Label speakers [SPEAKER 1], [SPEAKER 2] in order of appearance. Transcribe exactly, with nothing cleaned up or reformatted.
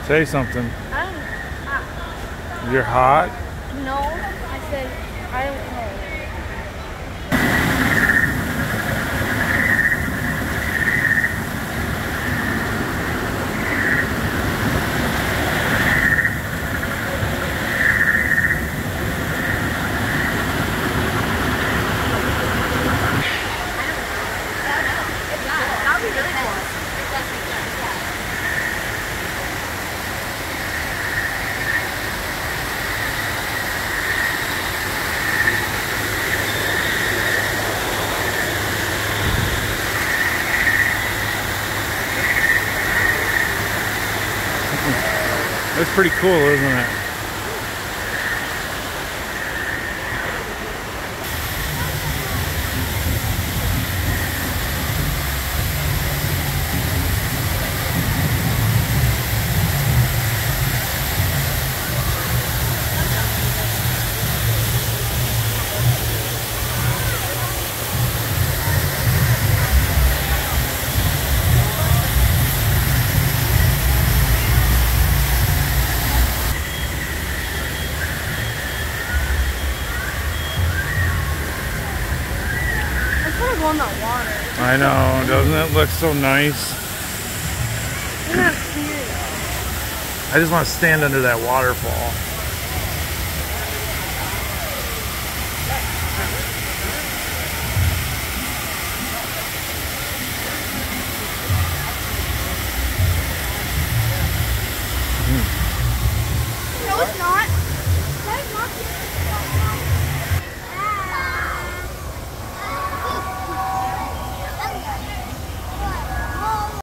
[SPEAKER 1] Say something.
[SPEAKER 2] I'm hot.
[SPEAKER 1] You're hot?
[SPEAKER 2] No, I said I don't know. That would be really cool. It does make sense, yeah.
[SPEAKER 1] That's pretty cool, isn't it?
[SPEAKER 2] I want to go in that water.
[SPEAKER 1] I know, doesn't it look so nice?
[SPEAKER 2] It's not clear though.
[SPEAKER 1] I just want to stand under that waterfall.